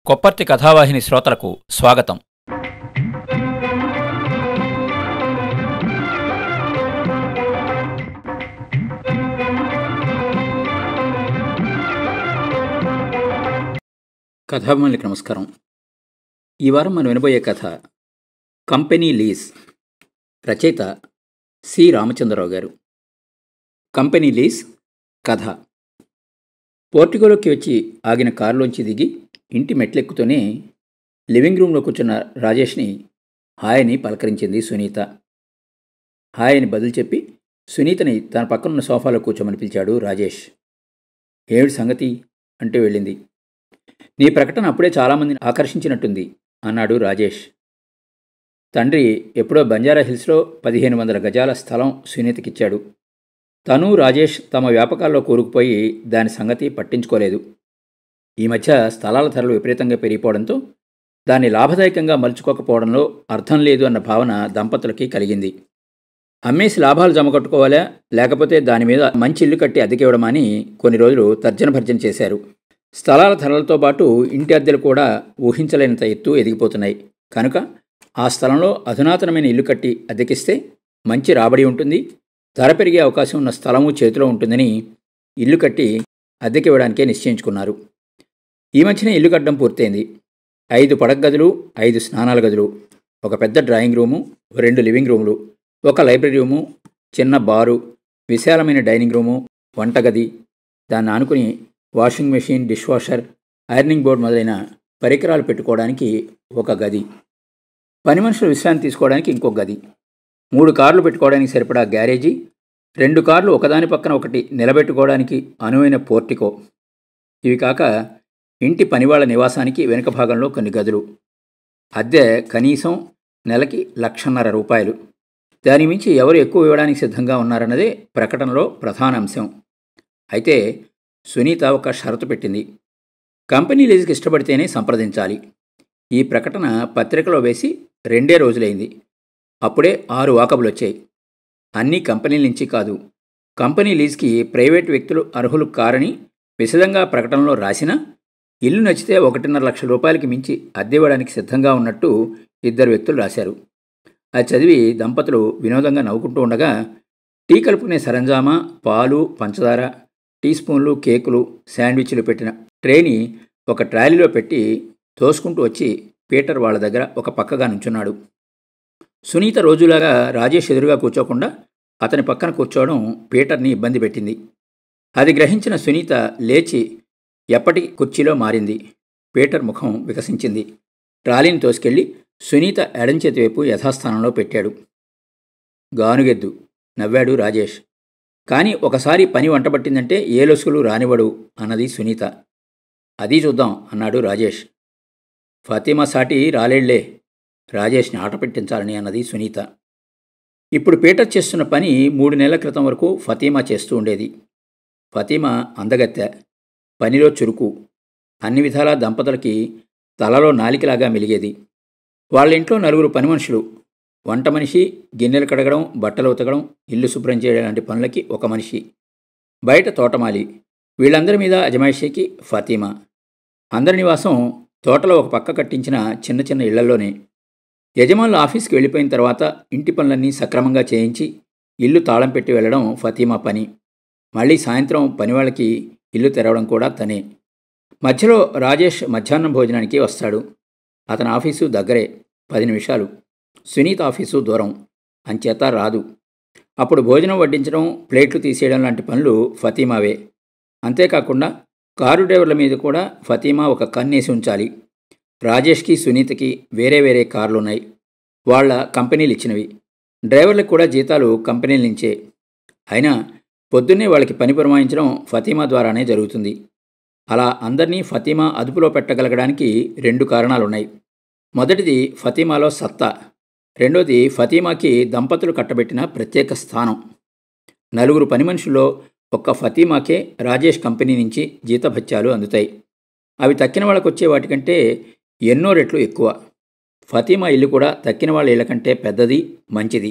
కొప్పర్తి కథావాహిని శ్రోతలకు స్వాగతం. కథాభిమానులకు నమస్కారం. ఈ వారం మనం వినబోయే కథ కంపెనీ లీజ్. రచయిత సి రామచంద్రరావు గారు. కంపెనీ లీజ్ కథ. పోర్టికోలోకి వచ్చి ఆగిన కారులోంచి దిగి ఇంటి మెట్లెక్కుతూనే లివింగ్ రూమ్లో కూర్చున్న రాజేష్ని హాయ్ అని పలకరించింది సునీత. హాయ్ అని బదులు చెప్పి సునీతని తన పక్కనున్న సోఫాలో కూర్చోమని పిలిచాడు రాజేష్. ఏమిటి సంగతి అంటూ వెళ్ళింది. నీ ప్రకటన అప్పుడే చాలామందిని ఆకర్షించినట్టుంది అన్నాడు రాజేష్. తండ్రి ఎప్పుడో బంజారాహిల్స్లో 1500 గజాల స్థలం సునీతకిచ్చాడు. తను రాజేష్ తమ వ్యాపకాల్లో కూరుకుపోయి దాని సంగతి పట్టించుకోలేదు. ఈ మధ్య స్థలాల ధరలు విపరీతంగా పెరిగిపోవడంతో దాన్ని లాభదాయకంగా మలుచుకోకపోవడంలో అర్థం లేదు అన్న భావన దంపతులకి కలిగింది. అమ్మేసి లాభాలు జమకట్టుకోవాలా, లేకపోతే దాని మీద మంచి ఇల్లు కట్టి అద్దెకివ్వడమా అని కొన్ని రోజులు తర్జన భర్జన చేశారు. స్థలాల ధరలతో పాటు ఇంటి అద్దెలు కూడా ఊహించలేనంత ఎత్తు ఎదిగిపోతున్నాయి. కనుక ఆ స్థలంలో అధునాతనమైన ఇల్లు కట్టి అద్దెకిస్తే మంచి రాబడి ఉంటుంది, ధర పెరిగే అవకాశం ఉన్న స్థలము చేతిలో ఉంటుందని ఇల్లు కట్టి అద్దెకివ్వడానికే నిశ్చయించుకున్నారు. ఈ మధ్యన ఇల్లు కట్టడం పూర్తయింది. 5 పడక గదులు, 5 స్నానాల గదులు, ఒక పెద్ద డ్రాయింగ్ రూము, 2 లివింగ్ రూములు, ఒక లైబ్రరీ రూము, చిన్న బారు, విశాలమైన డైనింగ్ రూము, వంటగది, దాన్ని ఆనుకుని washing machine, dish washer, ironing board మొదలైన పరికరాలు పెట్టుకోవడానికి ఒక గది, పని మనుషులు విశ్రాంతి తీసుకోవడానికి ఇంకొక గది, 3 కార్లు పెట్టుకోవడానికి సరిపడా గ్యారేజీ, 2 కార్లు ఒకదాని పక్కన ఒకటి నిలబెట్టుకోవడానికి అనువైన పోర్టికో. ఇవి కాక ఇంటి పనివాళ్ల నివాసానికి వెనుక భాగంలో కొన్ని గదులు. అద్దె కనీసం నెలకి ₹1,50,000. దాని మించి ఎవరు ఎక్కువ ఇవ్వడానికి సిద్ధంగా ఉన్నారన్నదే ప్రకటనలో ప్రధాన అంశం. అయితే సునీత ఒక షరతు పెట్టింది. కంపెనీ లీజుకి ఇష్టపడితేనే సంప్రదించాలి. ఈ ప్రకటన పత్రికలో వేసి 2 రోజులైంది. అప్పుడే 6 వాకబులు వచ్చాయి. అన్నీ కంపెనీల నుంచి కాదు. కంపెనీ లీజ్కి ప్రైవేటు వ్యక్తులు అర్హులు కారని విశదంగా ప్రకటనలో రాసినా ఇల్లు నచ్చితే ₹1,50,000 మించి అద్దెవ్వడానికి సిద్ధంగా ఉన్నట్టు 2 వ్యక్తులు రాశారు. అది చదివి దంపతులు వినోదంగా నవ్వుకుంటూ ఉండగా టీ కలుపుకునే సరంజామా, పాలు, పంచదార, టీ స్పూన్లు, కేకులు, శాండ్విచ్లు పెట్టిన ట్రేని ఒక ట్రాలీలో పెట్టి తోసుకుంటూ వచ్చి పీటర్ వాళ్ళ దగ్గర ఒక పక్కగా నుంచున్నాడు. సునీత రోజులాగా రాజేష్ ఎదురుగా కూర్చోకుండా అతని పక్కన కూర్చోవడం పీటర్ని ఇబ్బంది పెట్టింది. అది గ్రహించిన సునీత లేచి ఎప్పటి కుర్చీలో మారింది. పీటర్ ముఖం వికసించింది. ట్రాలీని తోసుకెళ్లి సునీత ఎడంచేతి వైపు యథాస్థానంలో పెట్టాడు. గానుగెద్దు నవ్వాడు రాజేష్. కానీ ఒకసారి పని వంటబట్టిందంటే ఏ లొసుగులు రానివ్వడు అన్నది సునీత. అది చూద్దాం అన్నాడు రాజేష్. ఫాతిమా సాటి రాలేళ్లే, రాజేష్ని ఆట పెట్టించాలని అన్నది సునీత. ఇప్పుడు పీటర్ చేస్తున్న పని 3 నెలల క్రితం వరకు ఫాతిమా చేస్తూ ఉండేది. ఫాతిమా అందగత్తె, పనిలో చురుకు, అన్ని విధాలా దంపతులకి తలలో నాలికలాగా మెలిగేది. వాళ్ళ ఇంట్లో 4 పని మనుషులు, వంట మనిషి, గిన్నెలు కడగడం, బట్టలు ఉతకడం, ఇల్లు శుభ్రం చేయడం లాంటి పనులకి ఒక మనిషి, బయట తోటమాలి. వీళ్ళందరి మీద అజమాయిషీకి ఫాతిమా. అందరి నివాసం తోటలో ఒక పక్క కట్టించిన చిన్న చిన్న ఇళ్లలోనే. యజమానులు ఆఫీస్కి వెళ్ళిపోయిన తర్వాత ఇంటి పనులన్నీ సక్రమంగా చేయించి ఇల్లు తాళం పెట్టి వెళ్ళడం ఫాతిమా పని. మళ్ళీ సాయంత్రం పనివాళ్ళకి ఇల్లు తెరవడం కూడా తనే. మధ్యలో రాజేష్ మధ్యాహ్నం భోజనానికి వస్తాడు. అతని ఆఫీసు దగ్గరే, 10 నిమిషాలు. సునీత ఆఫీసు దూరం, అంచేత రాదు. అప్పుడు భోజనం వడ్డించడం, ప్లేట్లు తీసేయడం లాంటి పనులు ఫాతిమావే. అంతేకాకుండా కారు డ్రైవర్ల మీద కూడా ఫాతిమా ఒక కన్నేసి ఉంచాలి. రాజేష్కి, సునీతకి వేరే వేరే కార్లున్నాయి. వాళ్ళ కంపెనీలు ఇచ్చినవి. డ్రైవర్లకు కూడా జీతాలు కంపెనీల నుంచే. అయినా పొద్దున్నే వాళ్ళకి పని పురమాయించడం ఫాతిమా ద్వారానే జరుగుతుంది. అలా అందరినీ ఫాతిమా అదుపులో పెట్టగలగడానికి 2 కారణాలున్నాయి. మొదటిది ఫాతిమాలో సత్తా, రెండోది ఫాతిమాకి దంపతులు కట్టబెట్టిన ప్రత్యేక స్థానం. 4 పని మనుషుల్లో ఒక్క ఫాతిమాకే రాజేష్ కంపెనీ నుంచి జీతభత్యాలు అందుతాయి. అవి తక్కిన వాళ్ళకు వచ్చే వాటికంటే ఎన్నో రెట్లు ఎక్కువ. ఫాతిమా ఇల్లు కూడా తక్కిన వాళ్ళ ఇళ్ల కంటే పెద్దది, మంచిది.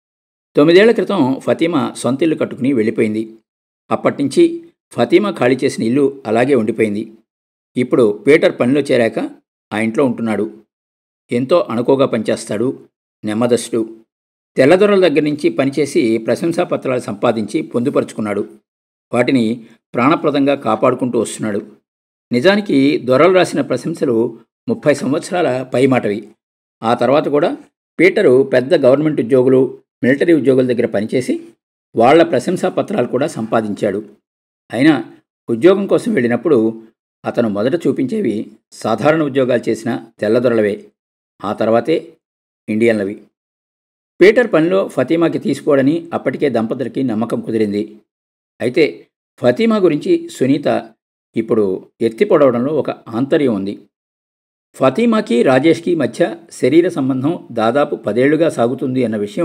9 ఏళ్ల క్రితం ఫాతిమా సొంత ఇల్లు కట్టుకుని వెళ్ళిపోయింది. అప్పటినుంచి ఫాతిమా ఖాళీ చేసిన ఇల్లు అలాగే ఉండిపోయింది. ఇప్పుడు పీటర్ పనిలో చేరాక ఆ ఇంట్లో ఉంటున్నాడు. ఎంతో అణకువగా పనిచేస్తాడు, నెమ్మదస్తుడు. తెల్లదొరల దగ్గర నుంచి పనిచేసి ప్రశంసాపత్రాలు సంపాదించి పొందుపరుచుకున్నాడు. వాటిని ప్రాణప్రదంగా కాపాడుకుంటూ వస్తున్నాడు. నిజానికి దొరలు రాసిన ప్రశంసలు 30 సంవత్సరాల పైమాటవి. ఆ తర్వాత కూడా పీటరు పెద్ద గవర్నమెంట్ ఉద్యోగులు, మిలిటరీ ఉద్యోగుల దగ్గర పనిచేసి వాళ్ల ప్రశంసా పత్రాలు కూడా సంపాదించాడు. అయినా ఉద్యోగం కోసం వెళ్ళినప్పుడు అతను మొదట చూపించేవి సాధారణ ఉద్యోగాలు చేసిన తెల్లదొరలవే, ఆ తర్వాతే ఇండియన్లవి. పీటర్ పనిలో ఫాతిమాకి తీసుకోవడని అప్పటికే దంపతులకి నమ్మకం కుదిరింది. అయితే ఫాతిమా గురించి సునీత ఇప్పుడు ఎత్తి పొడవడంలో ఒక ఆంతర్యం ఉంది. ఫాతిమాకి రాజేష్కి మధ్య శరీర సంబంధం దాదాపు 10 ఏళ్లుగా సాగుతుంది అన్న విషయం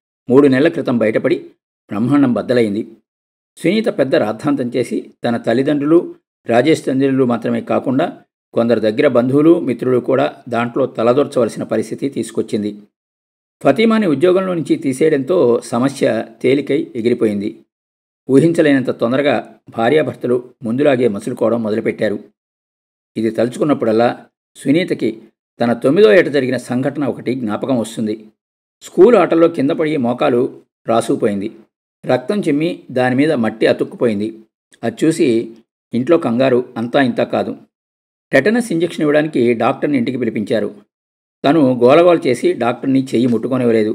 3 నెలల క్రితం బయటపడి బ్రహ్మాండం బద్దలైంది. సునీత పెద్ద రాద్ధాంతం చేసి తన తల్లిదండ్రులు, రాజేష్ తండ్రులు మాత్రమే కాకుండా కొందరు దగ్గర బంధువులు, మిత్రులు కూడా దాంట్లో తలదొర్చవలసిన పరిస్థితి తీసుకొచ్చింది. ఫాతిమాని ఉద్యోగంలో నుంచి తీసేయడంతో సమస్య తేలికై ఎగిరిపోయింది. ఊహించలేనంత తొందరగా భార్యాభర్తలు ముందులాగే మసులుకోవడం మొదలుపెట్టారు. ఇది తలుచుకున్నప్పుడల్లా సునీతకి తన 9వ ఏట జరిగిన సంఘటన ఒకటి జ్ఞాపకం వస్తుంది. స్కూల్ ఆటల్లో కింద పడి మోకాలు రాసుకుపోయింది. రక్తం చిమ్మి దానిమీద మట్టి అతుక్కుపోయింది. అది చూసి ఇంట్లో కంగారు అంతా ఇంతా కాదు. టెటనస్ ఇంజెక్షన్ ఇవ్వడానికి డాక్టర్ని ఇంటికి పిలిపించారు. తను గోలగోల చేసి డాక్టర్ని చెయ్యి ముట్టుకొనివ్వలేదు.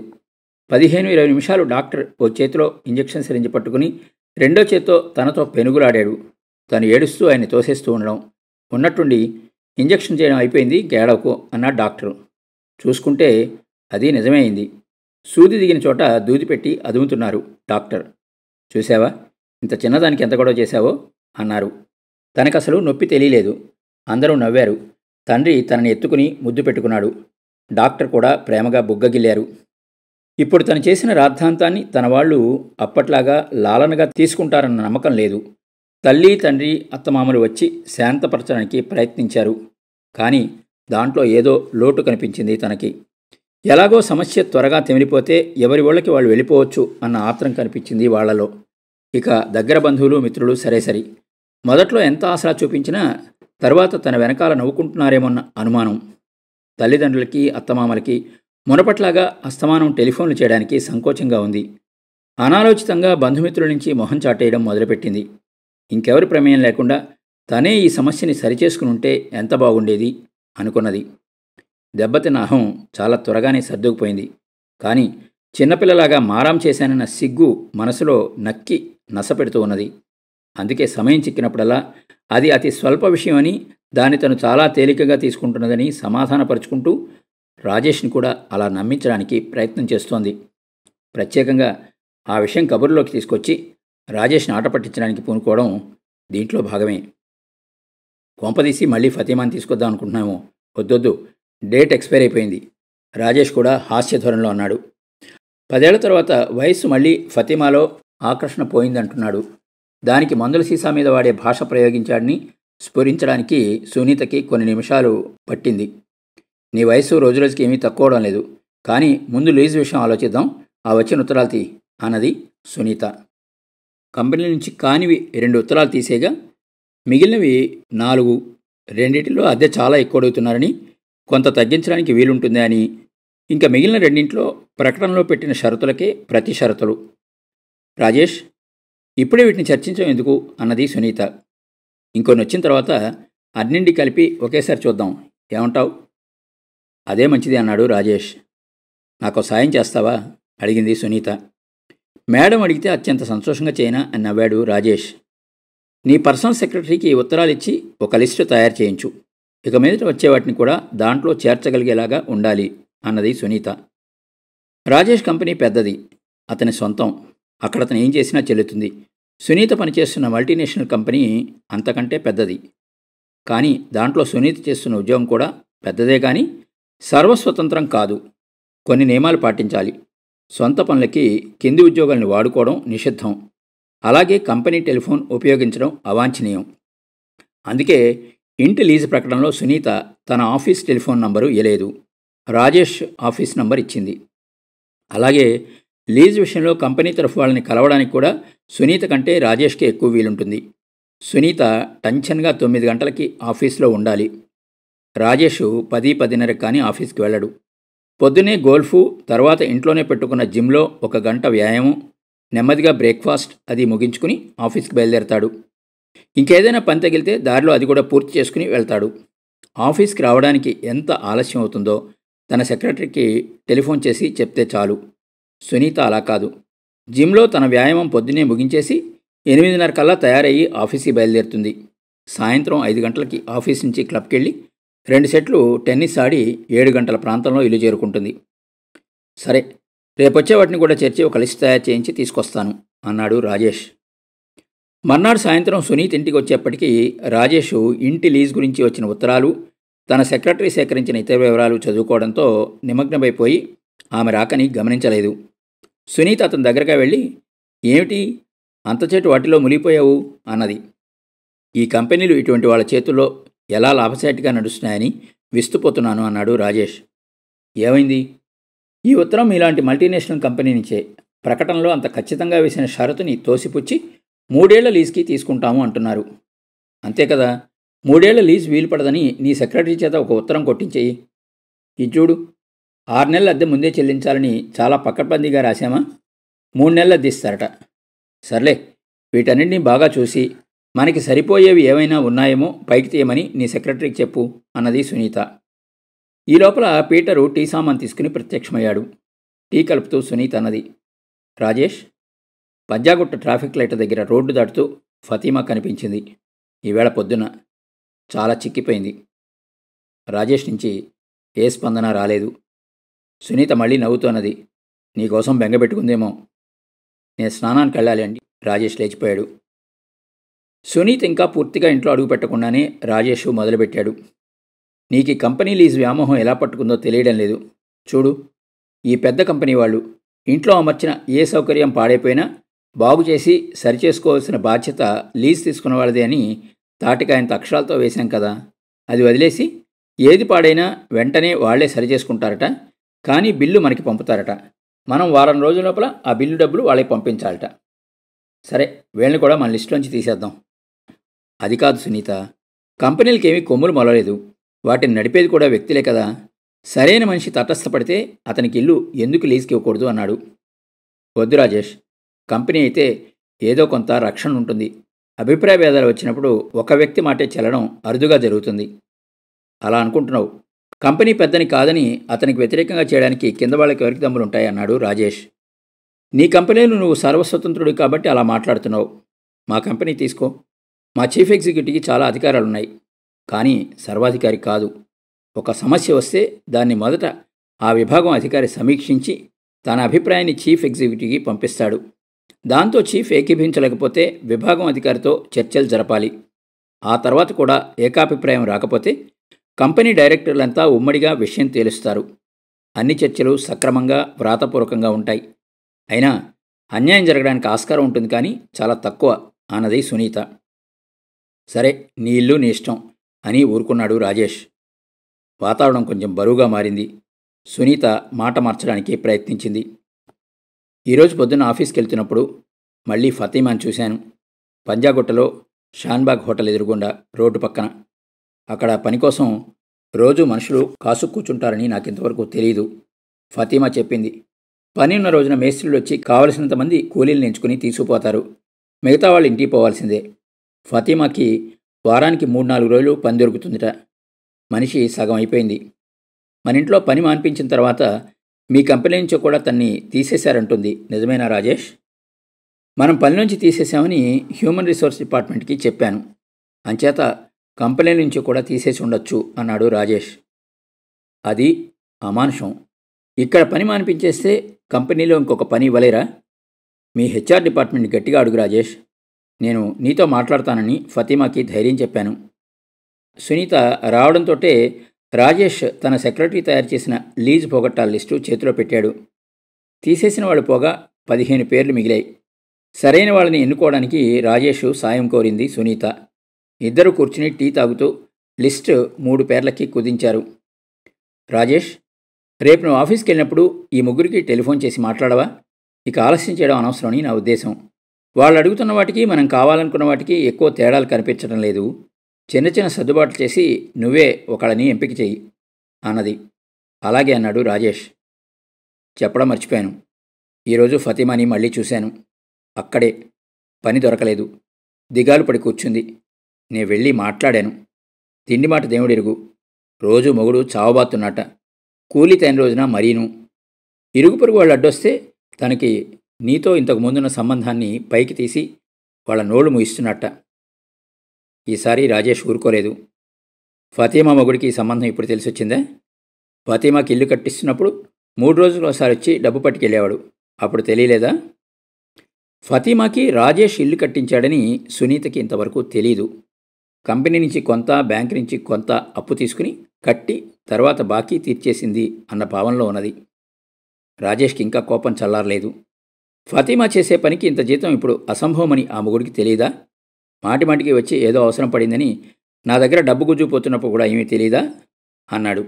15-20 నిమిషాలు డాక్టర్ ఓ చేతిలో ఇంజెక్షన్ సిరింజి పట్టుకుని రెండో చేత్తో తనతో పెనుగులాడాడు. తను ఏడుస్తూ ఆయన్ని తోసేస్తూ ఉండడం. ఉన్నట్టుండి ఇంజెక్షన్ చేయడం అయిపోయింది, గేడవకు అన్నాడు డాక్టరు. చూసుకుంటే అది నిజమే అయింది. సూది దిగిన చోట దూది పెట్టి అదుముతున్నారు డాక్టర్. చూశావా, ఇంత చిన్నదానికి ఎంత గొడవ చేశావో అన్నారు. తనకసలు నొప్పి తెలియలేదు. అందరూ నవ్వారు. తండ్రి తనని ఎత్తుకుని ముద్దు పెట్టుకున్నాడు. డాక్టర్ కూడా ప్రేమగా బుగ్గగిల్లారు. ఇప్పుడు తను చేసిన రాద్ధాంతాన్ని తన వాళ్ళు అప్పట్లాగా లాలనగా తీసుకుంటారన్న నమ్మకం లేదు. తల్లి, తండ్రి, అత్తమామలు వచ్చి శాంతపరచడానికి ప్రయత్నించారు. కానీ దాంట్లో ఏదో లోటు కనిపించింది తనకి. ఎలాగో సమస్య త్వరగా తెమిలిపోతే ఎవరి వాళ్ళకి వాళ్ళు వెళ్ళిపోవచ్చు అన్న ఆత్రం కనిపించింది వాళ్లలో. ఇక దగ్గర బంధువులు, మిత్రులు సరేసరి. మొదట్లో ఎంత ఆశ చూపించినా తర్వాత తన వెనకాల నవ్వుకుంటున్నారేమన్న అనుమానం. తల్లిదండ్రులకి, అత్తమామలకి మునపట్లాగా అస్తమానం టెలిఫోన్లు చేయడానికి సంకోచంగా ఉంది. అనాలోచితంగా బంధుమిత్రుల నుంచి మొహం చాటేయడం మొదలుపెట్టింది. ఇంకెవరి ప్రమేయం లేకుండా తనే ఈ సమస్యని సరిచేసుకుని ఉంటే ఎంత బాగుండేది అనుకున్నది. దెబ్బతిన్న అహం చాలా త్వరగానే సర్దుకుపోయింది. కానీ చిన్నపిల్లలాగా మారాం చేశానన్న సిగ్గు మనసులో నక్కి నసపెడుతూ ఉన్నది. అందుకే సమయం చిక్కినప్పుడల్లా అది అతి స్వల్ప విషయమని, దాన్ని తను చాలా తేలికగా తీసుకుంటున్నదని సమాధానపరుచుకుంటూ రాజేష్ని కూడా అలా నమ్మించడానికి ప్రయత్నం చేస్తోంది. ప్రత్యేకంగా ఆ విషయం కబుర్లోకి తీసుకొచ్చి రాజేష్ని ఆట పట్టించడానికి పూనుకోవడం దీంట్లో భాగమే. కొంపదీసి మళ్ళీ ఫాతిమాని తీసుకొద్దాం అనుకుంటున్నాము. వద్దొద్దు, డేట్ ఎక్స్పైర్ అయిపోయింది. రాజేష్ కూడా హాస్యధోరణిలో అన్నాడు. 10 ఏళ్ల తర్వాత వయస్సు మళ్ళీ ఫాతిమాలో ఆకర్షణ పోయిందంటున్నాడు. దానికి మందుల సీసా మీద వాడే భాష ప్రయోగించాడని స్ఫురించడానికి సునీతకి కొన్ని నిమిషాలు పట్టింది. నీ వయస్సు రోజురోజుకి ఏమీ తక్కువడం లేదు, కానీ ముందు లీజ్ విషయం ఆలోచిద్దాం, ఆ వచ్చిన ఉత్తరాలు తీ అన్నది సునీత. కంపెనీ నుంచి కానివి 2 ఉత్తరాలు తీసేగా మిగిలినవి 4. రెండింటిలో అద్దె చాలా ఎక్కువ అడుగుతున్నారని, కొంత తగ్గించడానికి వీలుంటుందా అని, ఇంకా మిగిలిన 2 ప్రకటనలో పెట్టిన షరతులకే ప్రతి షరతులు. రాజేష్, ఇప్పుడే వీటిని చర్చించడం ఎందుకు అన్నది సునీత. ఇంకొన్ని వచ్చిన తర్వాత అన్నింటి కలిపి ఒకేసారి చూద్దాం, ఏమంటావు? అదే మంచిది అన్నాడు రాజేష్. నాకు సాయం చేస్తావా అడిగింది సునీత. మేడం అడిగితే అత్యంత సంతోషంగా చేయనా అని నవ్వాడు రాజేష్. నీ పర్సనల్ సెక్రటరీకి ఉత్తరాలు ఇచ్చి ఒక లిస్టు తయారు చేయించు. ఇక మీదట వచ్చే వాటిని కూడా దాంట్లో చేర్చగలిగేలాగా ఉండాలి అన్నది సునీత. రాజేష్ కంపెనీ పెద్దది, అతని సొంతం. అక్కడ అతను ఏం చేసినా చెల్లుతుంది. సునీత పనిచేస్తున్న మల్టీనేషనల్ కంపెనీ అంతకంటే పెద్దది. కానీ దాంట్లో సునీత చేస్తున్న ఉద్యోగం కూడా పెద్దదే, కానీ సర్వస్వతంత్రం కాదు. కొన్ని నియమాలు పాటించాలి. సొంత పనులకి కింది ఉద్యోగాలను వాడుకోవడం నిషిద్ధం. అలాగే కంపెనీ టెలిఫోన్ ఉపయోగించడం అవాంఛనీయం. అందుకే ఇంటి లీజు ప్రకటనలో సునీత తన ఆఫీస్ టెలిఫోన్ నంబరు ఇవ్వలేదు, రాజేష్ ఆఫీస్ నంబర్ ఇచ్చింది. అలాగే లీజ్ విషయంలో కంపెనీ తరఫు వాళ్ళని కలవడానికి కూడా సునీత కంటే రాజేష్కే ఎక్కువ వీలుంటుంది. సునీత టెన్షన్గా 9 గంటలకి ఆఫీస్లో ఉండాలి. రాజేష్ 10-10:30 కానీ ఆఫీస్కి వెళ్ళడు. పొద్దున్నే గోల్ఫు, తర్వాత ఇంట్లోనే పెట్టుకున్న జిమ్లో 1 గంట వ్యాయామం, నెమ్మదిగా బ్రేక్ఫాస్ట్ అది ముగించుకుని ఆఫీస్కి బయలుదేరతాడు. ఇంకేదైనా పని తగిలితే దారిలో అది కూడా పూర్తి చేసుకుని వెళ్తాడు. ఆఫీస్కి రావడానికి ఎంత ఆలస్యం అవుతుందో తన సెక్రటరీకి టెలిఫోన్ చేసి చెప్తే చాలు. సునీత అలా కాదు. జిమ్లో తన వ్యాయామం పొద్దున్నే ముగించేసి 8:30 కల్లా తయారయ్యి ఆఫీస్కి బయలుదేరుతుంది. సాయంత్రం 5 గంటలకి ఆఫీస్ నుంచి క్లబ్కి వెళ్ళి 2 సెట్లు టెన్నిస్ ఆడి 7 గంటల ప్రాంతంలో ఇల్లు చేరుకుంటుంది. సరే, రేపొచ్చే వాటిని కూడా చేర్చి ఒక లిస్ట్ తయారు చేయించి తీసుకొస్తాను అన్నాడు రాజేష్. మర్నాడు సాయంత్రం సునీత్ ఇంటికి వచ్చేప్పటికీ రాజేష్ ఇంటి లీజ్ గురించి వచ్చిన ఉత్తరాలు, తన సెక్రటరీ సేకరించిన ఇతర వివరాలు చదువుకోవడంతో నిమగ్నమైపోయి ఆమె రాకని గమనించలేదు. సునీత్ అతని దగ్గరగా వెళ్ళి, ఏమిటి అంతచేటు వాటిలో మునిగిపోయావు అన్నది. ఈ కంపెనీలు ఇటువంటి వాళ్ళ చేతుల్లో ఎలా లాభసాటిగా నడుస్తున్నాయని విస్తుపోతున్నాను అన్నాడు రాజేష్. ఏమైంది? ఈ ఉత్తరం ఇలాంటి మల్టీనేషనల్ కంపెనీ నుంచే. ప్రకటనలో అంత ఖచ్చితంగా వేసిన షరతుని తోసిపుచ్చి 3 ఏళ్ల లీజ్కి తీసుకుంటాము అంటున్నారు. అంతే కదా, 3 ఏళ్ల లీజ్ వీలు పడదని నీ సెక్రటరీ చేత ఒక ఉత్తరం కొట్టించేయి. ఇది చూడు, 6 నెలల అద్దె ముందే చెల్లించాలని చాలా పకడ్బందీగా రాశామా? 3 నెలలు అద్దె ఇస్తారట. సర్లే, వీటన్నింటినీ బాగా చూసి మనకి సరిపోయేవి ఏమైనా ఉన్నాయేమో పైకి తీయమని నీ సెక్రటరీకి చెప్పు అన్నది సునీత. ఈ లోపల పీటరు టీ సామాన్ తీసుకుని ప్రత్యక్షమయ్యాడు. టీ కలుపుతూ సునీత అన్నది, రాజేష్, పంజాగుట్ట ట్రాఫిక్ లైట్ దగ్గర రోడ్డు దాటుతూ ఫతీమా కనిపించింది. ఈవేళ పొద్దున చాలా చిక్కిపోయింది. రాజేష్ నుంచి ఏ స్పందన రాలేదు. సునీత మళ్ళీ నవ్వుతూ అన్నది, నీకోసం బెంగపెట్టుకుందేమో. నేను స్నానానికి వెళ్ళాలి అండి. రాజేష్ లేచిపోయాడు. సునీత్ ఇంకా పూర్తిగా ఇంట్లో అడుగుపెట్టకుండానే రాజేష్ మొదలుపెట్టాడు. నీకు ఈ కంపెనీ లీజ్ వ్యామోహం ఎలా పట్టుకుందో తెలియడం లేదు. చూడు, ఈ పెద్ద కంపెనీ వాళ్ళు ఇంట్లో అమర్చిన ఏ సౌకర్యం పాడైపోయినా బాగు చేసి సరిచేసుకోవాల్సిన బాధ్యత లీజ్ తీసుకున్న వాళ్ళదే అని తాటికాయంత అక్షరాలతో వేశాం కదా. అది వదిలేసి ఏది పాడైనా వెంటనే వాళ్లే సరిచేసుకుంటారట. కానీ బిల్లు మనకి పంపుతారట. మనం వారం రోజుల లోపల ఆ బిల్లు డబ్బులు వాళ్ళకి పంపించాలట. సరే, వీళ్ళని కూడా మన లిస్టులోంచి తీసేద్దాం. అది కాదు సునీత, కంపెనీలకి ఏమీ కొమ్ములు మొలలేదు. వాటిని నడిపేది కూడా వ్యక్తులే కదా. సరైన మనిషి తటస్థపడితే అతనికి ఇల్లు ఎందుకు లీజ్కి ఇవ్వకూడదు అన్నాడు. వద్దు రాజేష్, కంపెనీ అయితే ఏదో కొంత రక్షణ ఉంటుంది. అభిప్రాయ భేదాలు వచ్చినప్పుడు ఒక వ్యక్తి మాటే చెల్లడం అరుదుగా జరుగుతుంది. అలా అనుకుంటున్నావు. కంపెనీ పెద్దని కాదని అతనికి వ్యతిరేకంగా చేయడానికి కింద వాళ్ళకి ఎవరికి దమ్ములుంటాయి అన్నాడు రాజేష్. నీ కంపెనీలో నువ్వు సర్వస్వతంత్రుడు కాబట్టి అలా మాట్లాడుతున్నావు. మా కంపెనీ తీసుకో. మా చీఫ్ ఎగ్జిక్యూటివ్కి చాలా అధికారాలున్నాయి, కానీ సర్వాధికారి కాదు. ఒక సమస్య వస్తే దాన్ని మొదట ఆ విభాగం అధికారి సమీక్షించి తన అభిప్రాయాన్ని చీఫ్ ఎగ్జిక్యూటివ్కి పంపిస్తాడు. దాంతో చీఫ్ ఏకీభించలేకపోతే విభాగం అధికారితో చర్చలు జరపాలి. ఆ తర్వాత కూడా ఏకాభిప్రాయం రాకపోతే కంపెనీ డైరెక్టర్లంతా ఉమ్మడిగా విషయం తేలుస్తారు. అన్ని చర్చలు సక్రమంగా వ్రాతపూర్వకంగా ఉంటాయి. అయినా అన్యాయం జరగడానికి ఆస్కారం ఉంటుంది, కానీ చాలా తక్కువ అన్నది సునీత. సరే, నీ ఇల్లు నీ ఇష్టం అని ఊరుకున్నాడు రాజేష్. వాతావరణం కొంచెం బరువుగా మారింది. సునీత మాట మార్చడానికి ప్రయత్నించింది. ఈరోజు పొద్దున్న ఆఫీస్కి వెళ్తున్నప్పుడు మళ్ళీ ఫతీమాని చూశాను. పంజాగుట్టలో షాన్బాగ్ హోటల్ ఎదురుగుండా రోడ్డు పక్కన. అక్కడ పని కోసం రోజు మనుషులు కాసు కూర్చుంటారని నాకింతవరకు తెలియదు. ఫతీమా చెప్పింది. పని ఉన్న రోజున మేస్త్రీలు వచ్చి కావలసినంత మంది కూలీలను ఎంచుకుని తీసుకుపోతారు. మిగతా వాళ్ళు ఇంటికి పోవాల్సిందే. ఫతీమాకి వారానికి 3-4 రోజులు పని దొరుకుతుందిట. మనిషి సగం అయిపోయింది. మన ఇంట్లో పని మాన్పించిన తర్వాత మీ కంపెనీ నుంచి కూడా తన్ని తీసేశారంటుంది. నిజమేనా రాజేష్? మనం పని నుంచి తీసేశామని హ్యూమన్ రిసోర్స్ డిపార్ట్మెంట్కి చెప్పాను. అంచేత కంపెనీ నుంచి కూడా తీసేసి ఉండొచ్చు అన్నాడు రాజేష్. అది అమానుషం. ఇక్కడ పని మానిపించేస్తే కంపెనీలో ఇంకొక పని ఇవ్వలేరా? మీ హెచ్ఆర్ డిపార్ట్మెంట్ గట్టిగా అడుగు రాజేష్. నేను నీతో మాట్లాడతానని ఫతీమాకి ధైర్యం చెప్పాను. సునీత రావడంతో రాజేష్ తన సెక్రటరీ తయారు చేసిన లీజ్ పోగొట్టాల లిస్టు చేతిలో పెట్టాడు. తీసేసిన వాళ్ళు పోగా 15 పేర్లు మిగిలాయి. సరైన వాళ్ళని ఎన్నుకోవడానికి రాజేష్ సాయం కోరింది సునీత. ఇద్దరు కూర్చుని టీ తాగుతూ లిస్టు 3 పేర్లకి కుదించారు. రాజేష్, రేపు నువ్వు ఆఫీస్కి వెళ్ళినప్పుడు ఈ 3కి టెలిఫోన్ చేసి మాట్లాడవా? ఇక ఆలస్యం చేయడం అనవసరమని నా ఉద్దేశం. వాళ్ళు అడుగుతున్న వాటికి మనం కావాలనుకున్న వాటికి ఎక్కువ తేడాలు కనిపించడం లేదు. చిన్న చిన్న సర్దుబాట్లు చేసి నువ్వే ఒకళ్ళని ఎంపిక చెయ్యి అన్నది. అలాగే అన్నాడు రాజేష్. చెప్పడం మర్చిపోయాను. ఈరోజు ఫతిమాని మళ్ళీ చూశాను. అక్కడే. పని దొరకలేదు. దిగాలు పడి కూర్చుంది. నేను వెళ్ళి మాట్లాడాను. తిండి మాట దేవుడెరుగు. రోజు మొగుడు చావబాతున్నట్ట. కూలి తైన రోజున మరీను. ఇరుగు పొరుగు వాళ్ళు అడ్డొస్తే తనకి నీతో ఇంతకు ముందున్న సంబంధాన్ని పైకి తీసి వాళ్ళ నోళ్లు ముయిస్తున్నట్ట. ఈసారి రాజేష్ ఊరుకోలేదు. ఫతీమా మొగుడికి ఈ సంబంధం ఇప్పుడు తెలిసొచ్చిందే. ఫతీమాకి ఇల్లు కట్టిస్తున్నప్పుడు 3 రోజులకు ఒకసారి వచ్చి డబ్బు పట్టుకెళ్ళేవాడు. అప్పుడు తెలియలేదా? ఫతీమాకి రాజేష్ ఇల్లు కట్టించాడని సునీతకి ఇంతవరకు తెలీదు. కంపెనీ నుంచి కొంత, బ్యాంక్ నుంచి కొంత అప్పు తీసుకుని కట్టి తర్వాత బాకీ తీర్చేసింది అన్న భావనలో ఉన్నది. రాజేష్కి ఇంకా కోపం చల్లారలేదు. ఫతీమా చేసే పనికి ఇంత జీతం ఇప్పుడు అసంభవమని ఆ మొగుడికి తెలియదా? మాటిమాటికి వచ్చి ఏదో అవసరం పడిందని నా దగ్గర డబ్బు గుజ్జుపోతున్నప్పుడు కూడా ఏమీ తెలీదా అన్నాడు.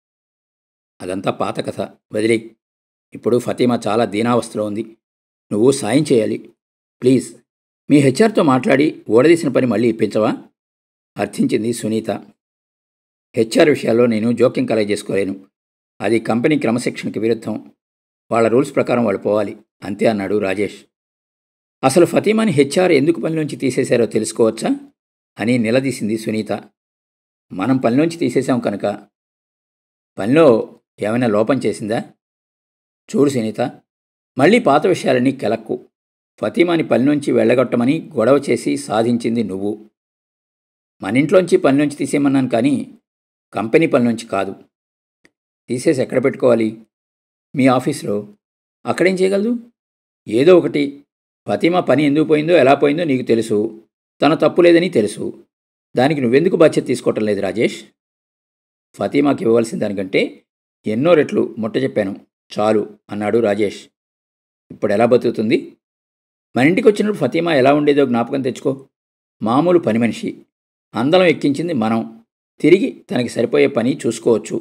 అదంతా పాత కథ, వదిలే. ఇప్పుడు ఫతీమా చాలా దీనావస్థలో ఉంది. నువ్వు సాయం చేయాలి. ప్లీజ్, మీ హెచ్ఆర్తో మాట్లాడి ఓడదీసిన పని మళ్ళీ ఇప్పించవా? అర్థించింది సునీత. హెచ్ఆర్ విషయాల్లో నేను జోక్యం కలగజేసుకోలేను. అది కంపెనీ క్రమశిక్షణకి విరుద్ధం. వాళ్ళ రూల్స్ ప్రకారం వాళ్ళు పోవాలి అంతే అన్నాడు రాజేష్. అసలు ఫతీమాని హెచ్ఆర్ ఎందుకు పనిలోంచి తీసేశారో తెలుసుకోవచ్చా అని నిలదీసింది సునీత. మనం పనిలోంచి తీసేశాం కనుక. పనిలో ఏమైనా లోపం చేసిందా? చూడు సునీత, మళ్ళీ పాత విషయాలన్నీ కెలక్కు. ఫతీమాని పనిలోంచి వెళ్ళగొట్టమని గొడవ చేసి సాధించింది నువ్వు. మన ఇంట్లోంచి పనిలోంచి తీసేయమన్నాను కానీ కంపెనీ పనిలోంచి కాదు. తీసేసి ఎక్కడ పెట్టుకోవాలి? మీ ఆఫీస్లో. అక్కడేం చేయగలదు? ఏదో ఒకటి. ఫతీమా పని ఎందుకు పోయిందో ఎలా పోయిందో నీకు తెలుసు. తన తప్పు లేదని తెలుసు. దానికి నువ్వెందుకు బాధ్యత తీసుకోవటం లేదు రాజేష్? ఫతీమాకి ఇవ్వవలసిన దానికంటే ఎన్నో రెట్లు ముట్ట చెప్పాను, చాలు అన్నాడు రాజేష్. ఇప్పుడు ఎలా బతుకుతుంది? మన ఇంటికి వచ్చినప్పుడు ఫతీమా ఎలా ఉండేదో జ్ఞాపకం తెచ్చుకో. మామూలు పని మనిషి. అందలం ఎక్కించింది మనం. తిరిగి తనకి సరిపోయే పని చూసుకోవచ్చు.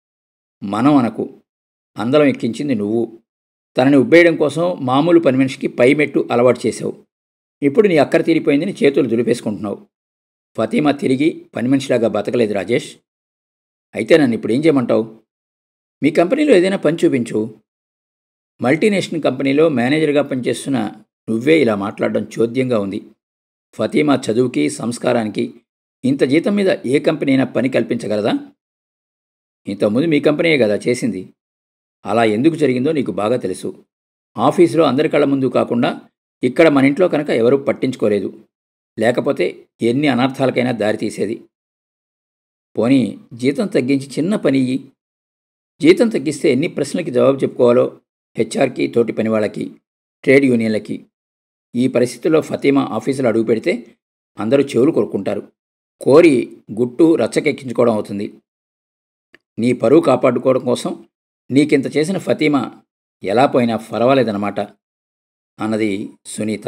మనం అనకు. అందలం ఎక్కించింది నువ్వు. తనని ఉబ్బేయడం కోసం మామూలు పని మనిషికి పై మెట్టు అలవాటు చేశావు. ఇప్పుడు నీ అక్కర తీరిపోయిందని చేతులు దులిపేసుకుంటున్నావు. ఫతీమా తిరిగి పని మనిషిలాగా బతకలేదు రాజేష్. అయితే నన్ను ఇప్పుడు ఏం చేయమంటావు? మీ కంపెనీలో ఏదైనా పని చూపించు. మల్టీనేషనల్ కంపెనీలో మేనేజర్గా పనిచేస్తున్న నువ్వే ఇలా మాట్లాడడం చోద్యంగా ఉంది. ఫతీమా చదువుకి, సంస్కారానికి ఇంత జీతం మీద ఏ కంపెనీ అయినా పని కల్పించగలదా? ఇంతకుముందు మీ కంపెనీయే కదా చేసింది. అలా ఎందుకు జరిగిందో నీకు బాగా తెలుసు. ఆఫీసులో అందరి కళ్ళ ముందు కాకుండా ఇక్కడ మన ఇంట్లో కనుక ఎవరూ పట్టించుకోలేదు. లేకపోతే ఎన్ని అనర్థాలకైనా దారితీసేది. పోనీ జీతం తగ్గించి చిన్న పని ఇయ్యి. జీతం తగ్గిస్తే ఎన్ని ప్రశ్నలకి జవాబు చెప్పుకోవాలో హెచ్ఆర్కి, తోటి పని వాళ్ళకి, ట్రేడ్ యూనియన్లకి. ఈ పరిస్థితుల్లో ఫతీమా ఆఫీసులో అడుగు పెడితే అందరూ చెవులు కొరుక్కుంటారు. కోరి గుట్టు రచ్చకెక్కించుకోవడం అవుతుంది. నీ పరువు కాపాడుకోవడం కోసం నీకింత చేసిన ఫతీమా ఎలా పోయినా పర్వాలేదన్నమాట అన్నది సునీత.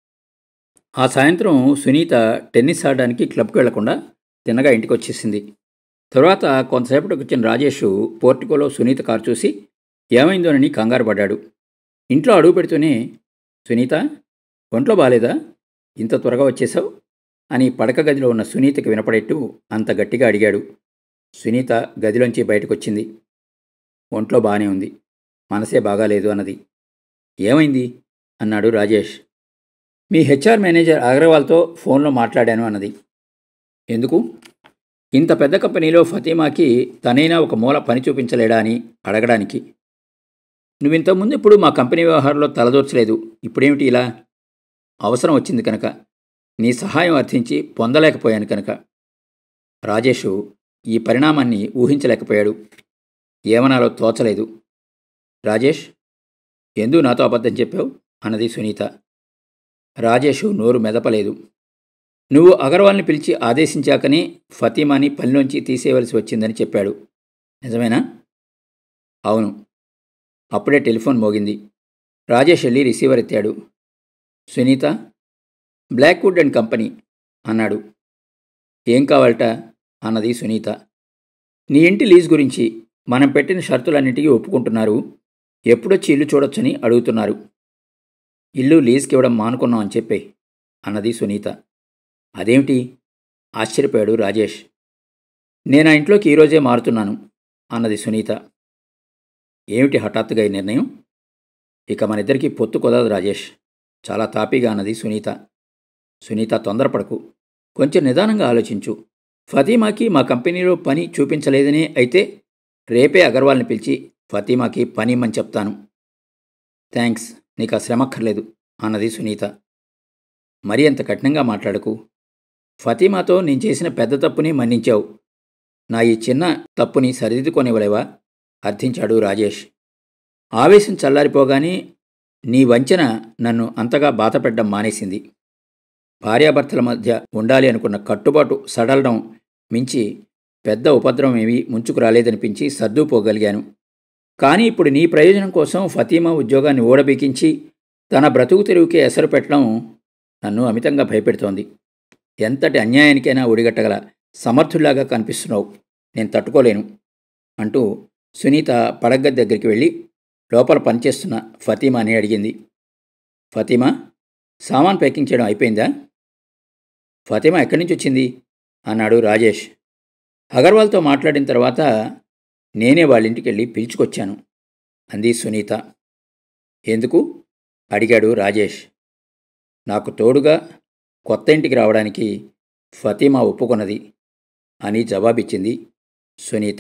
ఆ సాయంత్రం సునీత టెన్నిస్ ఆడడానికి క్లబ్కి వెళ్లకుండా తిన్నగా ఇంటికి వచ్చేసింది. తర్వాత కొంతసేపటికి వచ్చిన రాజేష్ పోర్టికోలో సునీత కారు చూసి ఏమైందోనని కంగారు పడ్డాడు. ఇంట్లో అడుగు పెడుతూనే, సునీత, ఒంట్లో బాలేదా? ఇంత త్వరగా వచ్చేశావు అని పడక గదిలో ఉన్న సునీతకి వినపడేట్టు అంత గట్టిగా అడిగాడు. సునీత గదిలోంచి బయటకొచ్చింది. ఒంట్లో బాగానే ఉంది, మనసే బాగాలేదు అన్నది. ఏమైంది అన్నాడు రాజేష్. మీ హెచ్ఆర్ మేనేజర్ అగర్వాల్తో ఫోన్లో మాట్లాడాను అన్నది. ఎందుకు? ఇంత పెద్ద కంపెనీలో ఫతీమాకి తనైనా ఒక మూల పని చూపించలేడా అని అడగడానికి. నువ్వింతకుముందు ఎప్పుడు మా కంపెనీ వ్యవహారంలో తలదూర్చలేదు, ఇప్పుడేమిటి ఇలా? అవసరం వచ్చింది కనుక, నీ సహాయం అర్థించి పొందలేకపోయాను కనుక. రాజేషు ఈ పరిణామాన్ని ఊహించలేకపోయాడు. ఏమనాలో తోచలేదు. రాజేష్, ఎందుకు నాతో అబద్ధం చెప్పావు అన్నది సునీత. రాజేషు నోరు మెదపలేదు. నువ్వు అగర్వాల్ని పిలిచి ఆదేశించాకనే ఫతీమాని పనిలోంచి తీసేయవలసి వచ్చిందని చెప్పాడు. నిజమేనా? అవును. అప్పుడే టెలిఫోన్ మోగింది. రాజేష్ వెళ్ళి రిసీవర్ ఎత్తాడు. సునీత, బ్లాక్వుడ్ అండ్ కంపెనీ అన్నాడు. ఏం కావాలట అన్నది సునీత. నీ ఇంటి లీజ్ గురించి. మనం పెట్టిన షరతులన్నింటికీ ఒప్పుకుంటున్నారు. ఎప్పుడొచ్చి ఇల్లు చూడొచ్చని అడుగుతున్నారు. ఇల్లు లీజుకి ఇవ్వడం మానుకున్నాం అని చెప్పే అన్నది సునీత. అదేమిటి? ఆశ్చర్యపోయాడు రాజేష్. నేను ఆ ఇంట్లోకి ఈరోజే మారుతున్నాను అన్నది సునీత. ఏమిటి హఠాత్తుగా ఈ నిర్ణయం? ఇక మనిద్దరికీ పొత్తు కుదరదు రాజేష్, చాలా తాపీగా అన్నది సునీత. సునీత, తొందరపడకు, కొంచెం నిదానంగా ఆలోచించు. ఫతీమాకి మా కంపెనీలో పని చూపించలేదనే అయితే రేపే అగర్వాల్ని పిలిచి ఫతీమాకి పని ఇమ్మని చెప్తాను. థ్యాంక్స్, నీకు ఆ శ్రమక్కర్లేదు అన్నది సునీత. మరీ అంత కఠినంగా మాట్లాడకు. ఫతీమాతో నేను చేసిన పెద్ద తప్పుని మన్నించావు, నా ఈ చిన్న తప్పుని సరిదిద్దుకొనివ్వలేవా? అర్థించాడు రాజేష్. ఆవేశం చల్లారిపోగానే నీ వంచన నన్ను అంతగా బాధపెట్టడం మానేసింది. భార్యాభర్తల మధ్య ఉండాలి అనుకున్న కట్టుబాటు సడలడం మించి పెద్ద ఉపద్రవం ఏమీ ముంచుకు రాలేదనిపించి సర్దుపోగలిగాను. కానీ ఇప్పుడు నీ ప్రయోజనం కోసం ఫతీమా ఉద్యోగాన్ని ఊడబీకించి తన బ్రతుకు తెరువుకే ఎసరు పెట్టడం నన్ను అమితంగా భయపెడుతోంది. ఎంతటి అన్యాయానికైనా ఒడిగట్టగల సమర్థుల్లాగా కనిపిస్తున్నావు, నేను తట్టుకోలేను అంటూ సునీత పడగ్గది దగ్గరికి వెళ్ళి లోపల పనిచేస్తున్న ఫతీమాని అడిగింది. ఫతీమా, సామాన్ ప్యాకింగ్ చేయడం అయిపోయిందా? ఫతీమా ఎక్కడి నుంచి వచ్చింది అన్నాడు రాజేష్. అగర్వాల్తో మాట్లాడిన తర్వాత నేనే వాళ్ళింటికి వెళ్ళి పిలుచుకొచ్చాను అంది సునీత. ఎందుకు అడిగాడు రాజేష్. నాకు తోడుగా కొత్త ఇంటికి రావడానికి ఫతీమా ఒప్పుకొన్నది అని జవాబిచ్చింది సునీత.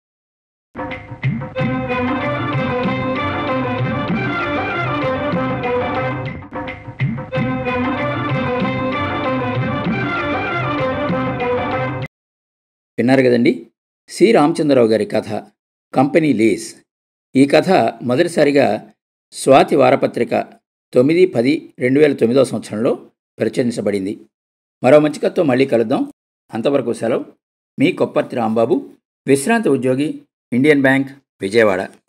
విన్నారు కదండి, సి రామచంద్రరావు గారి కథ కంపెనీ లీజ్. ఈ కథ మొదటిసారిగా స్వాతి వారపత్రిక 9/10/2009 సంవత్సరంలో ప్రచురించబడింది. మరో మంచి కథతో మళ్ళీ కలుద్దాం. అంతవరకు సెలవు. మీ కొప్పర్తి రాంబాబు, విశ్రాంత ఉద్యోగి, ఇండియన్ బ్యాంక్, విజయవాడ.